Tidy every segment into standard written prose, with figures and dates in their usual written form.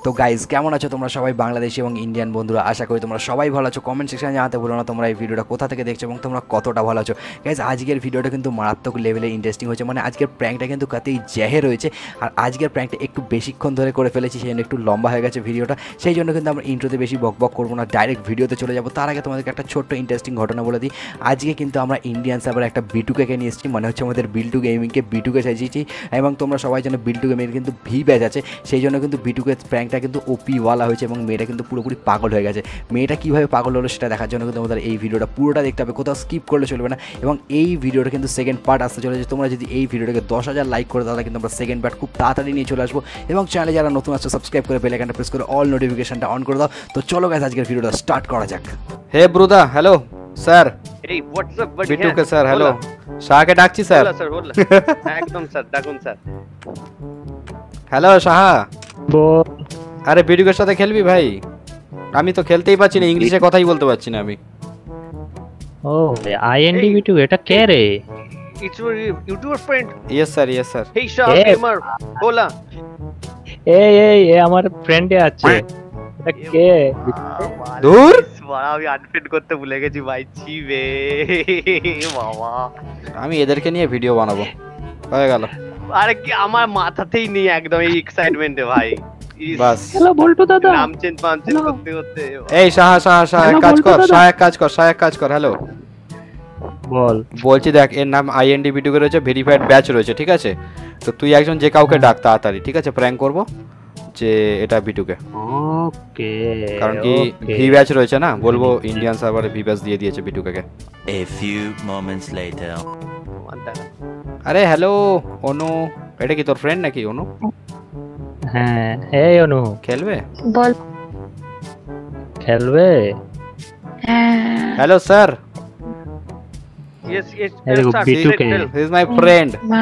তো গাইজ কেমন আছো তোমরা সবাই বাংলাদেশি এবং ইন্ডিয়ান বন্ধুরা, আশা করি তোমরা সবাই ভালো আছো। কমেন্ট সেকশনে জানাতে ভুলো না তোমরা এই ভিডিওটা কোথা থেকে দেখছো এবং তোমরা কতটা ভালো আছো। গাইজ আজকের ভিডিওটা কিন্তু মারাত্মক লেভেলে ইন্টারেস্টিং হয়েছে, মানে আজকের প্র্যাঙ্কটা কিন্তু কাতেই জ্যাহে রয়েছে। আর আজকের প্র্যাঙ্কটা একটু বেশিক্ষণ ধরে করে ফেলেছি, সেই জন্য একটু লম্বা হয়ে গেছে ভিডিওটা। সেই জন্য কিন্তু আমরা ইন্ট্রোতে বেশি বকবক করবো না, ডাইরেক্ট ভিডিওতে চলে যাবো। তার আগে তোমাদেরকে একটা ছোট্ট ইন্টারেস্টিং ঘটনা বলে দিই। আজকে কিন্তু আমরা ইন্ডিয়ান সার্ভারে একটা বিটুকে নিয়ে এসেছি, মানে হচ্ছে আমাদের বিল্টু গেমিংকে বিটুকে সাজিয়েছি। এবং তোমরা সবাই জানো বিল্টু গেমিংয়ের কিন্তু ভি ব্যাচ আছে, সেই জন্য কিন্তু বিটুকে প্র্যাঙ্কটা কিন্তু ওপিওয়ালা হয়েছে এবং মেয়েটা কিন্তু পুরোপুরি পাগল হয়ে গেছে। মেয়েটা কীভাবে পাগল হলো সেটা দেখার জন্য কিন্তু আমাদের এই ভিডিওটা পুরোটা দেখতে হবে, কোথাও স্কিপ করলে চলবে না। এবং এই ভিডিওটা কিন্তু সেকেন্ড পার্ট আসতে চলেছে। তোমরা যদি এই ভিডিওটাকে 10,000 লাইক করে তাহলে কিন্তু আমরা সেকেন্ড পার্ট খুব তাড়াতাড়ি নিয়ে চলে আসবো। এবং চ্যানেলে যারা নতুন আসছে সাবস্ক্রাইব করে বেল আইকনটা প্রেস করে অল নোটিফিকেশনটা অন করে দাও। তো চলো গাইস আজকের ভিডিওটা স্টার্ট করা যাক। হে ব্রুদা, হ্যালো স্যার। এই হোয়াটসঅ্যাপ বাডি বিটুকে স্যার, হ্যালো। শাহকে ডাকছি স্যার। হ্যালো স্যার, বললাম একদম স্যার, ডাকুন স্যার। হ্যালো শাহ। আরে বিটুকের সাথে খেলবি ভাই? আমি তো খেলতেই পারছি না, ইংলিশে কথাই বলতে পারছি না আমি। ও আইএনডি বিটু, এটা কে রে? It's your YouTuber friend. Yes sir, yes sir. Hey Shah gamer, बोला। এই আমার ফ্রেন্ডে আছে। এটা কে? দূর বাড়া, আমি আনফ্রেন্ড করতে ভুলে গেছি ভাই, ছি বে বাবা। আমি এদেরকে নিয়ে ভিডিও বানাবো, হয়ে গেল। আরে কি আমার মাথাতেই নেই একদম এই এক্সাইটমেন্টে ভাই। বাস। হ্যালো বল্টু দাদা। নাম চেঞ্জ করতে করতে। এই শাহ এক কাজ কর, এক কাজ কর। হ্যালো বল। বলছি দেখ, এর নাম আইএনডি বিটুকে রয়েছে, ভেরিফাইড ব্যাচ রয়েছে, ঠিক আছে? তো তুই একজন যে কাউকে ডাক তাড়াতাড়ি, ঠিক আছে? প্র্যাঙ্ক করবো যে এটা বিটুকে, ওকে। কারণ কি ভি ব্যাচ রয়েছে না, বলবো ইন্ডিয়ান সার্ভারে ভি ব্যাচ দিয়ে দিয়েছে বিটুকে। A few moments later. আরে হ্যালো অনু, এটা কি তোর ফ্রেন্ড নাকি অনু? হ্যাঁ, এই অনু খেলবে? বল। খেলবে? হ্যাঁ। হ্যালো স্যার, Yes, এই দেখো, sir, বিটুকে। He is my friend. মা।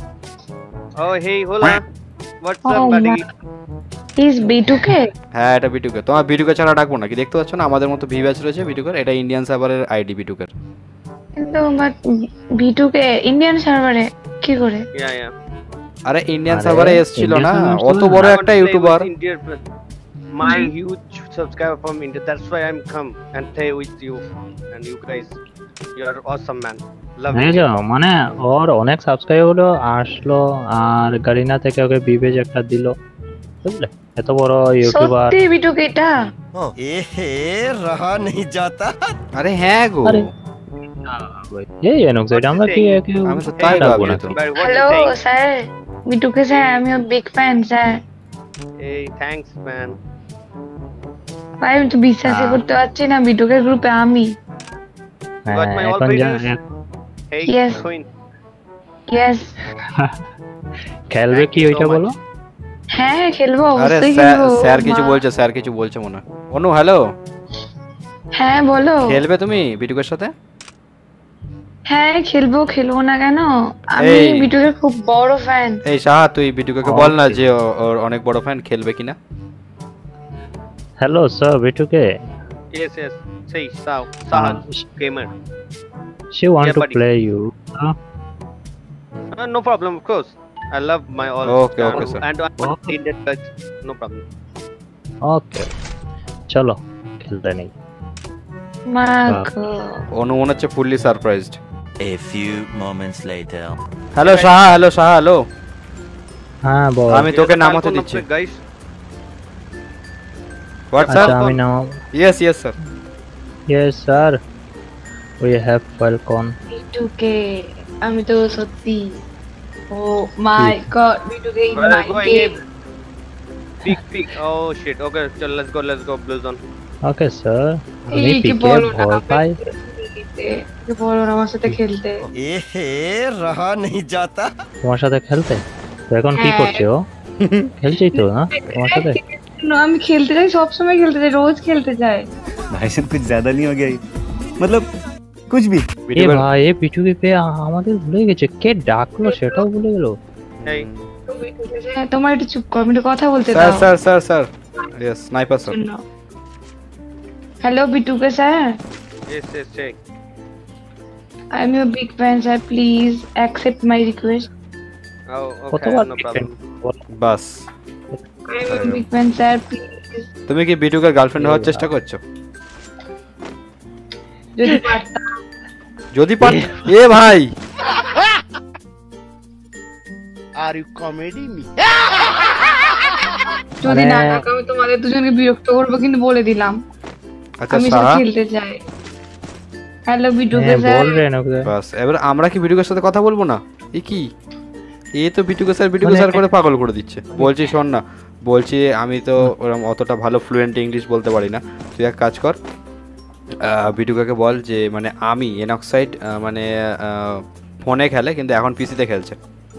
Oh, hey, hola. What's up, Oh, buddy? Is বিটুকে? হ্যাঁ এটা বিটুকে। তোমার বিটুকে ছাড়া ডাকবো নাকি? দেখতে পাচ্ছ না আমাদের মতো ভি ব্যাচ রয়েছে বিটুকের, এটা ইন্ডিয়ান সার্ভারের আইডি বিটুকের। কিন্তু বাট বিটুকে ইন্ডিয়ান সার্ভারে কি করে? Yeah. আরে ইন্ডিয়ান আরে, সার্ভারে এসেছিল Indian না, server অত ছিল বড় I want একটা to play YouTuber. with Indian my huge subscriber from India. That's why I'm come and play with you. And you guys, you're awesome, man. Love হ্যাঁ you. মানে ওর অনেক সাবস্ক্রাইব হলো, আসলো, আর গারিনা থেকে ওকে বিবেজ একটা দিল, বুঝলে? এত বড় ইউটিউবার। সত্যি বিটুকে এটা? रहा नहीं जाता। আরে হ্যাঁ গো, আরে এই এনক্স, এটা আমরা কি আমি তো তাই ডাকবো ভাবি না তো। But what hello you saying? Sir, বিটুকে স্যার, আমি big fan sir. Hey, thanks, man. ভাই আমি তো বিশ্বাসই করতে পারছি না বিটুকের গ্রুপে আমি। Got my all এখন videos? Hey, Yes. Queen. Yes. খেলবে কি Thank you so ওইটা বলো? হ্যাঁ খেলবো, আরে অবশ্যই স্যার, খেলবো। স্যার কিছু মা। বলছে, স্যার কিছু বলছে মনে হয়। অনু হ্যালো, হ্যাঁ বলো। খেলবে তুমি বিটুকের সাথে? হ্যাঁ খেলবো না কেন? আমি এই। বিটুকের খুব বড় ফ্যান। এই শাহ, তুই বিটুকে বল না যে ওর অনেক বড় ফ্যান, খেলবে কিনা? হ্যালো স্যার বিটুকে। Yes. Say, Sahaj, gamer. She want Yeah, to buddy. play you. No problem, of course. I love my all. Okay, sir. And I want Indian touch. No problem. Okay চলো খেলতে নেই। মা গো। অনু মনে হচ্ছে fully surprised. A few moments later. Hello Shah, hello. হ্যাঁ বল। আমি তোকে নামাতে Falcon দিচ্ছি। upgrade, guys. হোয়াটসঅ্যাপ? আচ্ছা আমি নাও। Yes sir. Yes sir, we have Falcon. বিটুকে আমি তো সত্যি, ও মাই গড, বিটুকে in Where my are you going game. in? Peak. Oh shit. Okay, let's go Blue Zone. Okay sir, আমি এই কি পিকে বলো না, ভয় পাই। কি বলো না আমার সাথে খেলতে? रहा नहीं जाता। তোমার সাথে খেলতে? তো এখন কি হ্যাঁ। করছে ও? খেলছেই তো না তোমার সাথে? না, আমি খেলতে চাই, সবসময় খেলতে চাই, রোজ খেলতে চাই। भाई साहब कुछ ज्यादा नहीं हो गया ये? मतलब कुछ भी। এ ভাই, এ পিটুকে পেয়ে আমাদের ভুলে গেছে, কে ডাকলো সেটাও ভুলে গেল। Hey. হ্যাঁ, তোমার একটু চুপ কর, আমি একটু কথা বলতে স্যার দাও। Sir yes, sniper sir. Hello বিটুকে sir, Yes, say. I am your big fan sir, please accept my request. Oh, okay, কতবার no problem. বাস I'm a big fan, sir. Please. তুমি কি বিটুকের গার্লফ্রেন্ড হওয়ার চেষ্টা করছো? যদি পারতাম। যদি পার এ ভাই Are you comedy me? যদি না থাকো আমি তোমাদের দুজনকে বিরক্ত করবো কিন্তু বলে দিলাম। আচ্ছা আমি সাহা সাথে খেলতে চাই। হ্যালো বিটুকে হ্যাঁ, স্যার। বল রে নকদা। বাস এবার আমরা কি বিটুকের সাথে কথা বলবো না? এ কি এ তো বিটুকে স্যার করে পাগল করে দিচ্ছে। বলছি শোন না, বলছি আমি তো ওরকম অতটা ভালো ফ্লুয়েন্ট ইংলিশ বলতে পারি না। তুই এক কাজ কর, বিটুকাকে বল যে মানে আমি এনঅক্সাইড মানে ফোনে খেলে কিন্তু এখন পিসিতে খেলছে।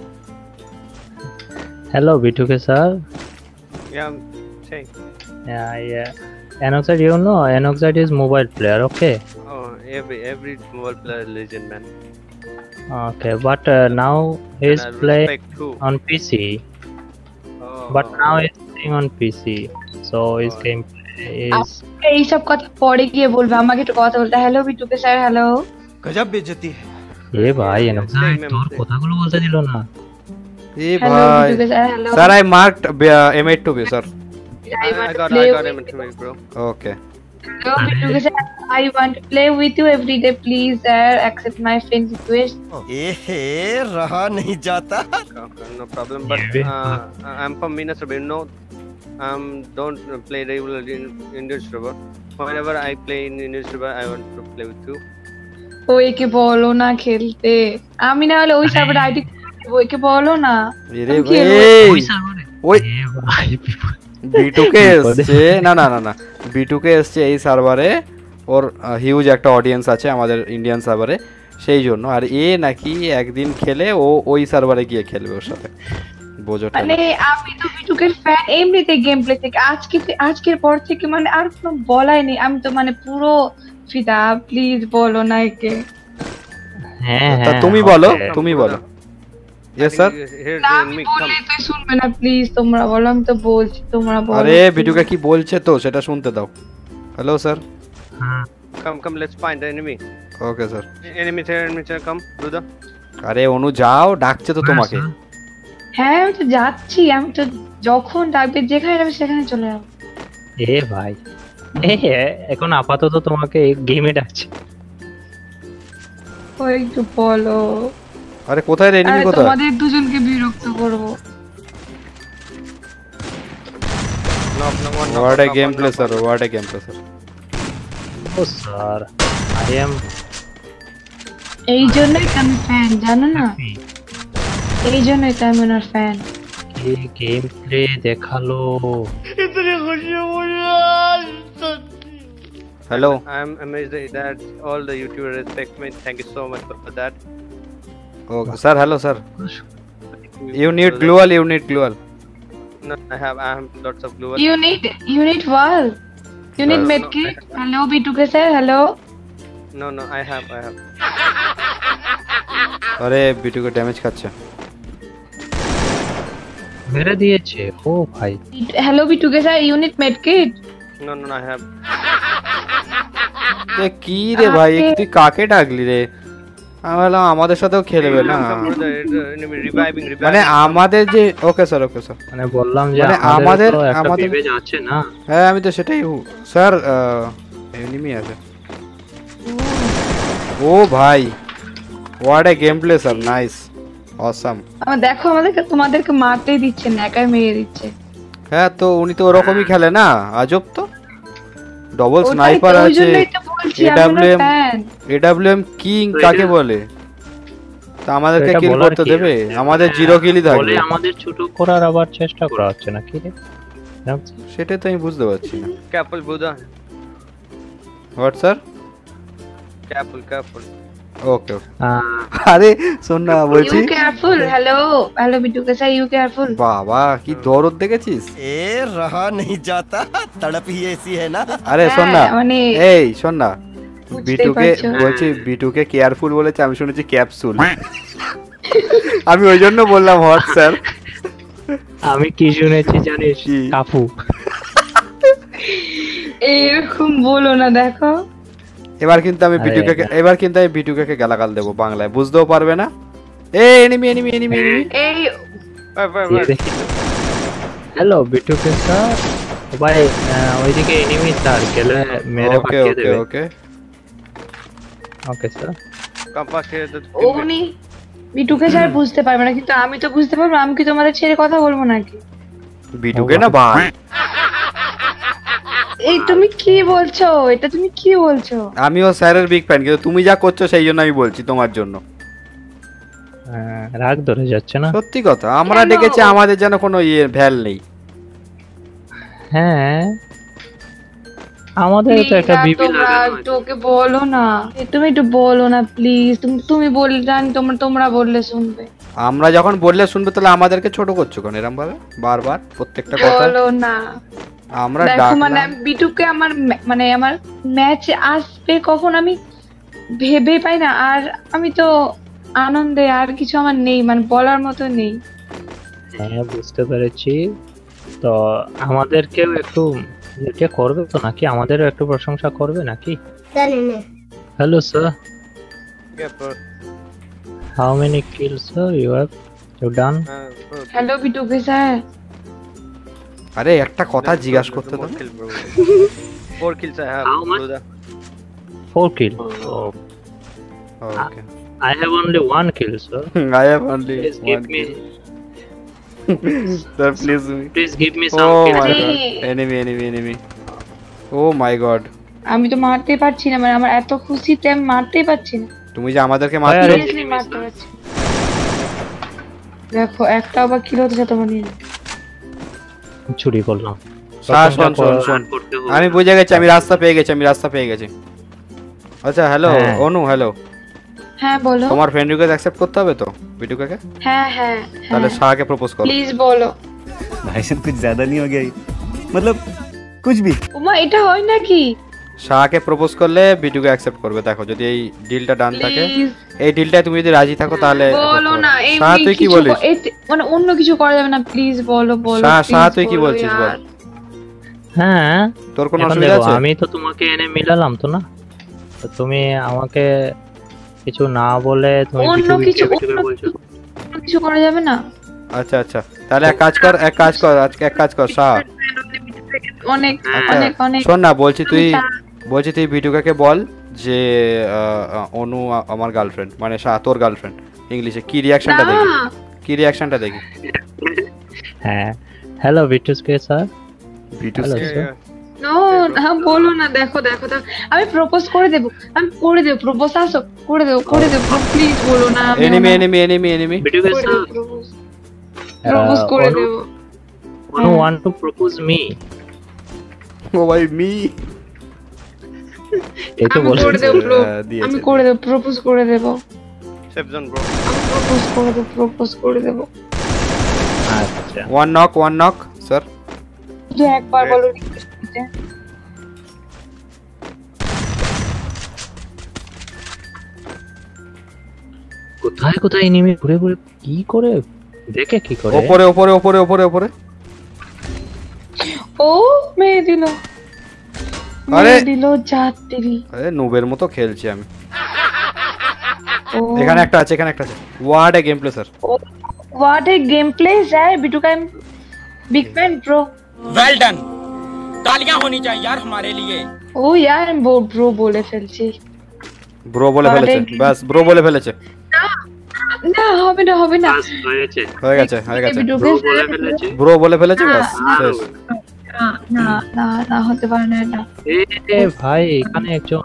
হ্যালো বিটুকে sir. Yeah, I'm saying. Yeah. Enoxide, you know, Enoxide is mobile player, okay? Oh, every mobile player is legend, man. Okay, but now he's And I playing respect too. on PC. Oh, But now he's playing on PC, so his gameplay is. এইসব কথা পরে গিয়ে বলবে, আমাকে একটু কথা বলতে। Hello বিটুকে স্যার, হ্যালো। गजब बेइज्जती है। এ ভাই Enoxide তোর কথাগুলো বলতে দিল না। এ হ্যালো ভাই বিটুকে sir, hello. Sir I marked M8 to be sir. I got him into me, bro. Okay. Hello বিটুকে sir, I want to play with you every day, please sir, accept my friend request. एहे रहा नहीं जाता। Okay, no problem. But I'm from Minas Gerais, no. Don't play regularly in Indian server. Whenever I play in Indian server, I want to play with you. ওইকে বলো না খেলতে। আমি না হলে ওই সার্ভারে আইডি ওইকে বলো না। এরে আমি কি ভাই ওই সার্ভারে ওই এ ভাই বিটুকে এসছে না বিটুকে এসছে এই সার্ভারে, ওর হিউজ একটা অডিয়েন্স আছে আমাদের ইন্ডিয়ান সার্ভারে, সেই জন্য। আর এ নাকি একদিন খেলে ও ওই সার্ভারে গিয়ে খেলবে ওর সাথে, বোঝোটা মানে আমি তো বিটুকের ফ্যান এমনিতে গেম প্লে থেকে। আজকের পর থেকে মানে আর কোনো বলাই নেই, আমি তো মানে পুরো ফিদা। প্লিজ বলো না একে। হ্যাঁ তা হ্যাঁ তুমি বলো, okay. তুমি বলো। Yes sir. Here's না the আমি enemy. বললে Come. তুই শুনবে না, প্লিজ তোমরা বলো। আমি তো বলছি, তোমরা বলো। আরে বিটুকে কি বলছে তো সেটা শুনতে দাও। Hello sir. হ্যাঁ Come, let's find the enemy. Okay sir. Enemy there, come, brother. আরে অনু যাও, ডাকছে তো তোমাকে। হ্যাঁ আমি তো যাচ্ছি, আমি তো যখন ডাকবে যেখানে যাবে সেখানে চলে যাবো। এ ভাই এখন আপাতত তোমাকে গেমে ডাকছে। ওই একটু বলো। আরে কোথায় রে, এনিমি আরে কোথায়? তোমাদের দুজনকে বিরক্ত করবো। Knock, one. What a gameplay sir, what a gameplay sir. Oh sir I am এই জন্যই তো আমি ফ্যান, জানো না? এই জন্যই তো আমি ওনার ফ্যান। কি গেম প্লে দেখালো। Hello. I'm amazed that all the YouTubers respect me. Thank you so much for that. Okay sir, hello sir. You need gloo wall, you need gloo wall. No, I have lots of glue. You need wall. You need Yes. medkit. Hello বিটুকে sir, hello. No, I have. আরে বিটুকে damage খাচ্ছে। মেরে দিয়েছে ও ভাই। Hello বিটুকে sir, you need medkit. No, I have. এ কি রে ভাই, তুই কাকে ডাকলি রে? আমি বললাম আমাদের সাথেও খেলবে না, Come, brother, enemy reviving. মানে আমাদের যে। Okay sir, okay sir. মানে বললাম যে মানে আমাদের তো একটা আমাদের- বিবেজ আছে না। হ্যাঁ আমি তো সেটাই স্যার, এনিমি আছে। ও ভাই, what a gameplay sir, nice, awesome. আমার দেখো তোমাদেরকে মারতেই দিচ্ছে না, একাই মেরে দিচ্ছে। হ্যাঁ তো উনি তো ওরকমই খেলে না, আজব তো। ডবল ওটাই তো, স্নাইপার ওই আছে, জন্যই তো বলছি আমি ওনার AWM ফ্যান। AWM কিং তো কাকে এটা- বলে? তা আমাদেরকে এটা কিল বলার করতে কি দেবে? আছে? আমাদের জিরো কিলই বলে থাকবে। আমাদের ছোট করার আবার চেষ্টা করা হচ্ছে না কি রে? সেটাই তো আমি বুঝতে পারছি না। Careful, brother. What sir? Careful. Okay okay. আরে শোন না, বলছি You careful. hello বিটুকে স্যার, you careful. বাবা কি দরদ দেখেছিস? ए रहा नहीं जाता, तड़प ही ऐसी है ना। আরে শোন না, হ্যাঁ, মানে এই শোন না, বুঝতেই বিটুকে পারছো। বলছি, বিটুকে কেয়ারফুল বলেছে, আমি শুনেছি ক্যাপসুল। আমি ওই জন্য বললাম হোয়াট স্যার। আমি কি শুনেছি জানিস? কি? কাফু। এরকম বলো না, দেখো। এবার কিন্তু আমি আরে বিটুকে গালাগাল দেবো বাংলায়, বুঝতেও পারবে না। এ এনিমি। এই Wait. এ দেখি हेलो बिट्टू के साथ भाई ওইদিকে এনিমি স্যার গেলে মেরে ওকে পাঠিয়ে ওকে দেবে okay okay sir Come past here. উনি বিটুকে স্যার বুঝতে পারবে না, কিন্তু আমি তো বুঝতে পারবো। আমি কি তোমাদের ছেড়ে কথা বলবো নাকি? বিটুকে না ভাই এই তুমি কি বলছো? এটা তুমি কি বলছো? আমিও স্যারের বিগ ফ্যান, কিন্তু তুমি যা করছো সেই জন্য আমি বলছি তোমার জন্য। রাগ ধরে যাচ্ছে না? সত্যি কথা, আমরা কেন? ডেকেছি, আমাদের যেন কোনো ভ্যাল নেই। হ্যাঁ আমাদের তো একটা বিবি তোমরা লাগানো একটু ওকে বলো না, তুমি একটু বলো না প্লিজ। তুমি বললে জানি, তোমরা বললে শুনবে। আমরা যখন বললে শুনবে, তাহলে আমাদেরকে ছোট করছো কেন এরকম ভাবে বারবার প্রত্যেকটা কথা? বলো না। আমরা দেখো মানে ডাকলাম। আমি বিটুকে আমার আমার ম্যাচ আসবে কখন আমি ভেবে পাই না। আর আমি তো আনন্দে আর কিছু আমার নেই, মানে বলার মতো নেই। হ্যাঁ বুঝতে পেরেছি। তো আমাদেরকেও একটু এটা করবে তো নাকি? আমাদেরও একটু প্রশংসা করবে নাকি? Hello sir, Yeah, bro. How many kills sir you have done? Bro. Hello বিটুকে স্যার। আরে একটা কথা জিজ্ঞাসা করতে তো। 4 kills I have. How much? Luda. 4 kill. Okay I have only 1 kill sir. I have only Please give me sir please please give me some oh kills. My Hey. God, enemy oh my god. আমি তো মারতে পারছি না, মানে আমার এত খুশিতে আমি মারতেই পারছি না। তুমি যে আমাদেরকে আরে, মারতে Seriously মারতে পারছি না। দেখো একটা আবার কিলো হতে তোমার নিয়ে। চুরি করলাম। শোন শোন শোন শোন, করতে হবে। আমি বুঝে গেছি, আমি রাস্তা পেয়ে গেছি। আচ্ছা হ্যালো হ্যাঁ। অনু, হ্যালো। হ্যাঁ বলো। তোমার ফ্রেন্ড রিকোয়েস্ট অ্যাকসেপ্ট করতে হবে তো বিটুকে? হ্যাঁ হ্যাঁ তাহলে শাহকে প্রপোজ করো। প্লিজ বলো। भाई साहब कुछ ज्यादा नहीं हो गया ये? मतलब कुछ भी। ওমা এটা হয় নাকি? শাহকে প্রপোজ করলে বিটুকে অ্যাকসেপ্ট করবে। দেখো যদি এই ডিলটা ডান থাকে, প্লিজ এই ডিলটায় তুমি যদি রাজি থাকো তাহলে বলো না। শাহ তুই কি বলিস? মানে অন্য কিছু করা যাবে না? প্লিজ বলো বলো। শাহ please তুই কি বলো বলছিস বল? यार। হ্যাঁ তোর কোনো এখন অসুবিধা দেখো, আছে? আমি তো তোমাকে এনে মিলালাম তো না? তো তুমি আমাকে কিছু না বলে তুমি অন্য কিছু বলছো। অন্য কিছু করা যাবে না? আচ্ছা আচ্ছা, তাহলে এক কাজ কর আজকে এক কাজ কর শাহ। অনেক আচ্ছা অনেক অনেক শোন না, বলছি তুই বিটুকাকে বল যে অনু আমার গার্লফ্রেন্ড, মানে শাহ তোর গার্লফ্রেন্ড। ইংলিশে কি রিঅ্যাকশনটা দেখি, না। কি রিঅ্যাকশনটা দেখি। হ্যাঁ হ্যালো বিটুস কে sir. Bitu Hello, Yeah, sir. yeah. No না বলো না। দেখো দেখো দেখো, আমি প্রপোজ করে দেব। প্রপোজ আসো করে দেব প্লিজ বলো না। এনিমি বিটুকে স্যার প্রপোজ করে দেব। অনু want to propose me? ও ভাই মি এই তো আমি বলছি। করে দেব দিয়েছে। আমি করে দেব প্রপোজ করে দেব। Safe zone, bro. প্রপোজ করে দেব। আচ্ছা ওয়ান নক স্যার। শুধু একবার বলো request দিতে। কোথায় কোথায় এনিমি ঘুরে ঘুরে কি করে দেখে কি করে? ওপরে ও মেয়ে দিল। আরে! মেয়ে দিল জাত তেরি। আরে নুবের মতো খেলছি আমি। ও এখানে একটা আছে what a gameplay sir. What a gameplay है बिटू का big fan bro. Well done, तालियां होनी चाहिए यार हमारे लिए। ও यार वो ब्रो बोले ফেলছি। ব্রো বলে What a ফেলেছে, game. ব্যাস ব্রো বলে ফেলেছে। না হবে না বাস হয়েছে। হয়ে গেছে বিটু ব্রো বলে ফেলেছে। ব্রো বলে ফেলেছে, ব্যাস না, শেষ। না না না হতে পারে না এটা। এ ভাই এখানে একজন।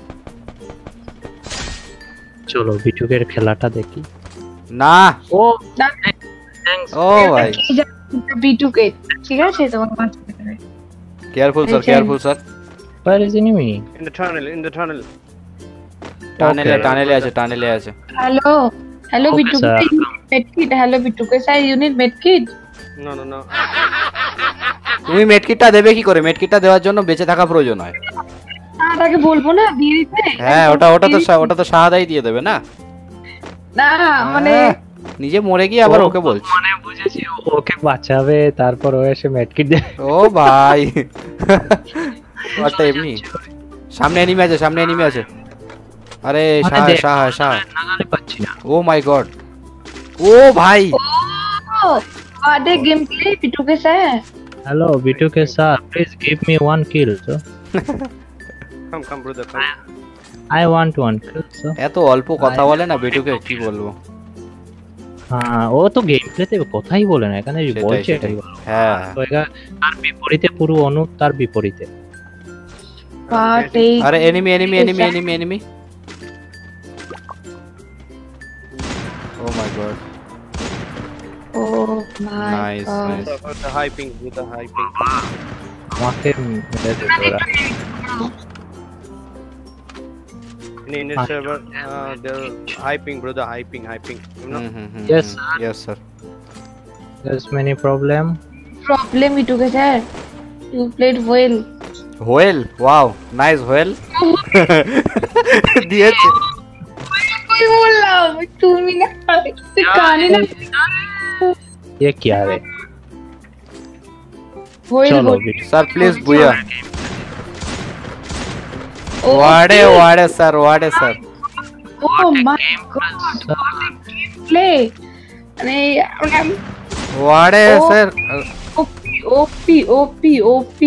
চলো বিটুকের খেলাটা দেখি। না ও না, থ্যাঙ্কস। ও ভাই কি জানি বিটু কে, ঠিক আছে তোমার মাঝখানে দেবে। Careful sir Okay. Careful sir. Where is enemy? In the tunnel. টানেলে আছে। Hello hello Okay, Bittu sir. Medkit. Hello Bittu के साथ यूनिट मेडकिट। No. তুমি মেডকিটটা দেবে কি করে? মেডকিটটা দেওয়ার জন্য বেঁচে থাকা প্রয়োজন হয়। তাকে বলবো না দিয়ে দিতে। হ্যাঁ ওটা তো শাহাদাই দিয়ে দেবে না। না মানে হ্যাঁ, নিজে মরে গিয়ে আবার ওকে বলছি। মানে বুঝেছি ওকে বাঁচাবে তারপর ও এসে মেডকিট দেবে। ও ভাই ওটা এমনি। সামনে এনিমি আছে। আরে মানে দেখ, শাহ নাগালে পাচ্ছি না। ও মাই গড। ও ভাই ও आधे गेम प्ले पिटू के साथ। हेलो बिटू के साथ, please give me 1 kill sir. Come brother, come. I want 1 kill sir. এত অল্প কথা বলে না বিটুকে, কি বলবো। হ্যাঁ ও তো গেম প্লেতে কথাই বলে না, এখানে সেটাই, বলছে সেটাই। এটাই ভালো। হ্যাঁ তো এটা তার বিপরীতে পুরো অনুপ তার বিপরীতে। Part 8 আরে enemy enemy enemy enemy enemy, oh my god, oh my nice god nice. With the high ping, with the high ping. আমাকে মেরে দিল ওরা। In Indian server, they're high ping, brother, high ping, you know. Yes, yes sir. there's many problem. problem पिटू के साथ you played well হোয়েল, wow nice হোয়েল দিয়েছে। कोई बोला तुम ही ना गाने ना ये क्या है? होइल चलो बोल बिटू सर प्लीज बुया, वाड़े वाड़े सर, वाड़े sir. oh my god play अरे वाड़े ओ- sir. OP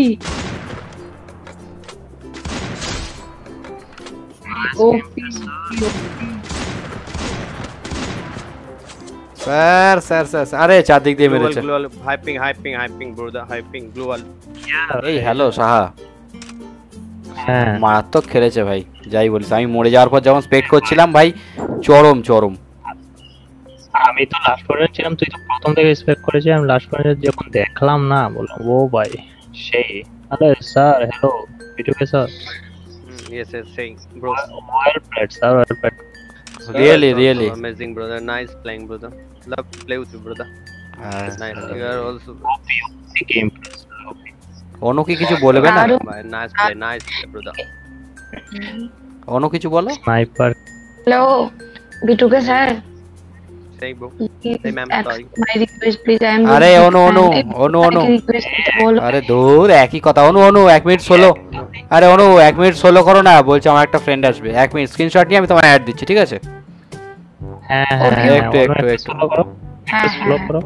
sir sir sir अरे চারদিক দিয়ে মেরেছে। Global, high ping, brother, high ping, global. এই হ্যালো সাহা, হ্যাঁ মারাত্মক খেলেছে ভাই, যাই বলিস। আমি মরে যাওয়ার পর যখন স্পেক্ট করছিলাম ভাই, চরম চরম। আমি তো লাস্ট পর্যন্ত ছিলাম, তুই তো প্রথম থেকে এক্সপেক্ট করেছিস, আমি লাস্ট পর্যন্ত যখন দেখলাম না বললাম ও ভাই সেই। আরে স্যার হ্যালো বিটু কে sir, Yes, saying, bro. Well played sir, well played. Really Also really amazing, brother. Nice playing, brother. Love to play with you, brother. Nice. You are also game Anu কি কিছু বলবে না? nice play, brother. অনু কিছু বলো। Sniper. Hello Bitu के साथ Say, bro. Say, ma'am, sorry. my request please I am আরে অনু request बोलो আরে দূর একই কথা। অনু 1 মিনিট 16, আরে অনু 1 মিনিট 16 করো না, বলছে আমার একটা ফ্রেন্ড আসবে। 1 মিনিট স্ক্রিনশট নিয়ে আমি তোমায় অ্যাড দিচ্ছি, ঠিক আছে? হ্যাঁ হ্যাঁ Okay, হ্যাঁ, একটু স্লো করো, স্লো করো।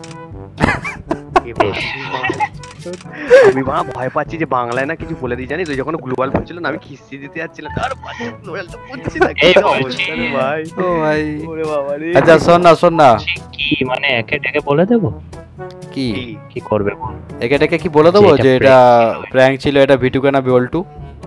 আমি মা ভয় পাচ্ছি যে বাংলায় না কিছু বলে দিই, জানিস তুই যখন গ্লোবাল বলছিল না আমি খিস্তি দিতে যাচ্ছিলাম, আর গ্লোবাল তো বুঝছি না কি এই অবস্থা বলছি। রে ভাই। ও ভাই ওরে বাবা রে। আচ্ছা শোন না কি মানে একে ডেকে বলে দেবো কি কি? কি করবে বল? একে ডেকে কি বলে দেবো যে যে এটা এটা প্র্যাঙ্ক ছিল, এটা ভিটুকে না বিওল্টু?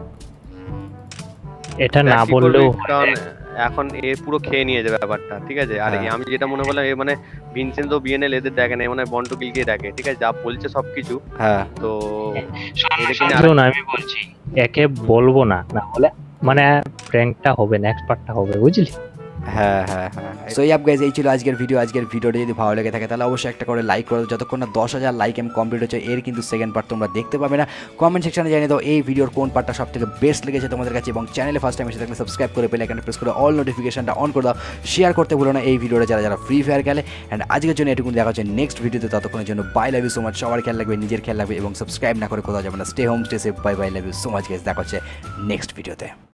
এটা না Practice বললেও করবি, কারণ এখন এ পুরো খেয়ে নিয়ে যাবে ব্যাপারটা, ঠিক আছে? আর হ্যাঁ। আমি যেটা মনে করলাম এ মানে ভিনসেন্ট তো বিএনএল এদের দেখে না, মানে বন্টু গিলকে দেখে, ঠিক আছে? যা বলছে সবকিছু, হ্যাঁ তো শুনুন আমি বলছি একে বলবো না, না হলে মানে প্র্যাঙ্কটা হবে, নেক্সট পার্টটা হবে, বুঝলি? হ্যাঁ হ্যাঁ হ্যাঁ। সো ইয়াপ গাইজ এই ছিল আজকের ভিডিওটা যদি ভালো লেগে থাকে তাহলে অবশ্যই একটা করে লাইক করো। যতক্ষণ না 10,000 লাইক কমপ্লিট হচ্ছে এর কিন্তু সেকেন্ড পার্ট তোমরা দেখতে পাবে না। কমেন্ট সেকশনে জানিয়ে দাও এই ভিডিওর কোন পার্টটা সব থেকে বেস্ট লেগেছে তোমাদের কাছে, এবং চ্যানেলে ফার্স্ট টাইম এসে থাকলে সাবস্ক্রাইব করে বেল আইকনটা প্রেস করে অল নোটিফিকেশনটা অন করে দাও। শেয়ার করতে ভুলো না এই ভিডিওটা যারা ফ্রি ফায়ার খেলে। অ্যান্ড আজকের জন্য এটুকু দেখা হচ্ছে নেক্সট ভিডিওতে, ততক্ষণের জন্য bye, love you so much. সবার খেয়াল রাখবে, নিজের খেয়াল রাখবে এবং সাবস্ক্রাইব না করে কোথাও যাবে না। Stay home, stay safe, bye bye, love you so much guys. দেখা হচ্ছে নেক্সট ভিডিওতে।